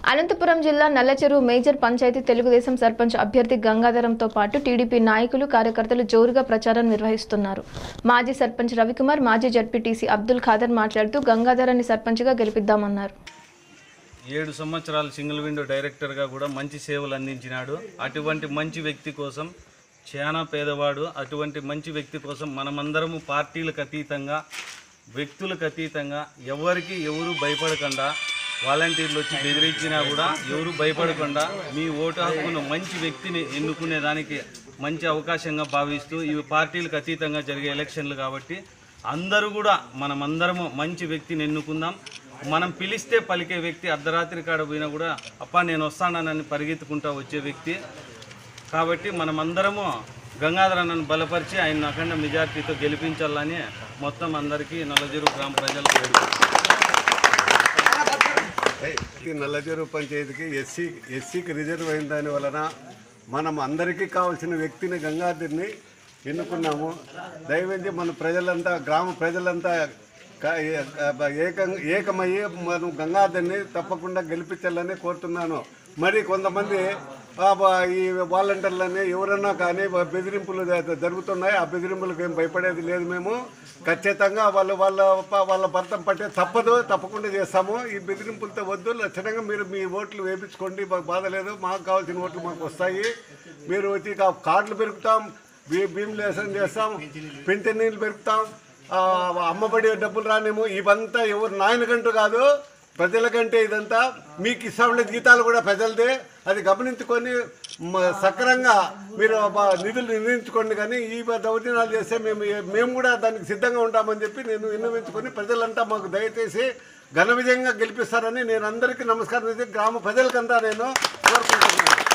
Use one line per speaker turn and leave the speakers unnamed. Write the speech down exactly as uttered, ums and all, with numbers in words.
అనంతపురం జిల్లా నల్లచెరువు మేజర్ పంచాయతీ తెలుగుదేశం సర్పంచ్ అభ్యర్థి గంగాధరంతో పాటు టీడీపీ నాయకులు కార్యకర్తలు జోరుగా ప్రచారం నిర్వహిస్తున్నారు. మాజీ సర్పంచ్ రవికుమార్, మాజీ జడ్పీటీసీ అబ్దుల్ ఖాదర్ మాట్లాడుతూ గంగాధరాన్ని సర్పంచ్గా గెలిపిద్దామన్నారు.
ఏడు సంవత్సరాలు సింగిల్ విండో డైరెక్టర్గా కూడా మంచి సేవలు అందించినాడు. అటువంటి మంచి వ్యక్తి కోసం, చాలా పేదవాడు, అటువంటి మంచి వ్యక్తి కోసం మనమందరము పార్టీలకు అతీతంగా, వ్యక్తులకు అతీతంగా, ఎవరికి ఎవరు భయపడకుండా, వాలంటీర్లు వచ్చి బెదిరించినా కూడా ఎవరు భయపడకుండా మీ ఓటు హక్కును మంచి వ్యక్తిని ఎన్నుకునే దానికి మంచి అవకాశంగా భావిస్తూ ఇవి పార్టీలకు అతీతంగా జరిగే ఎలక్షన్లు కాబట్టి అందరూ కూడా మనమందరము మంచి వ్యక్తిని ఎన్నుకుందాం. మనం పిలిస్తే పలికే వ్యక్తి, అర్ధరాత్రి కాడ పోయినా కూడా అప్పా నేను వస్తానని పరిగెత్తుకుంటా వచ్చే వ్యక్తి కాబట్టి మనమందరము గంగాధర్ అన్నను బలపరిచి ఆయన అఖండ మెజార్టీతో గెలిపించాలని మొత్తం అందరికీ నల్లచెరువు గ్రామ ప్రజలకు
నల్లచెరువు పంచాయతీకి ఎస్సీ ఎస్సీకి రిజర్వ్ అయిన దాని వలన మనం అందరికీ కావాల్సిన వ్యక్తిని గంగాధర్ని ఎన్నుకున్నాము. దయవేసి మన ప్రజలంతా, గ్రామ ప్రజలంతా ఏకం ఏకమయ్యి మనం గంగాధర్ని తప్పకుండా గెలిపించాలని కోరుతున్నాను. మరి కొంతమంది ఈ వాలంటీర్లని ఎవరన్నా కానీ బెదిరింపులు జరుగుతున్నాయి. ఆ బెదిరింపులకు ఏం భయపడేది లేదు. మేము ఖచ్చితంగా వాళ్ళు వాళ్ళ వాళ్ళ భర్తం పట్టే తప్పదు, తప్పకుండా చేస్తాము. ఈ బెదిరింపులతో వద్దు, లక్షణంగా మీరు మీ ఓట్లు వేయించుకోండి, మాకు బాధ లేదు. మాకు కావాల్సిన ఓట్లు మాకు వస్తాయి. మీరు వచ్చి కార్డులు పెరుగుతాం, భీమలేసం చేస్తాం, పింఛన్ నీళ్ళు పెరుగుతాం, అమ్మబడి డబ్బులు రానేమో. ఇవంతా ఎవరు నాయనకంటూ కాదు, ప్రజలకంటే ఇదంతా. మీకు ఇష్టమైన జీతాలు కూడా ప్రజలదే. అది గమనించుకొని సక్రంగా మీరు నిధులు నిర్ణయించుకోండి. కానీ ఈ దౌర్జన్యాలు చేస్తే మేము మేము కూడా దానికి సిద్ధంగా ఉంటామని చెప్పి నేను విన్నవించుకొని ప్రజలంతా మాకు దయచేసి ఘన విజయంగా గెలిపిస్తారని నేను అందరికీ నమస్కారం చేసి గ్రామ ప్రజలకంతా నేను కోరుకుంటున్నాను.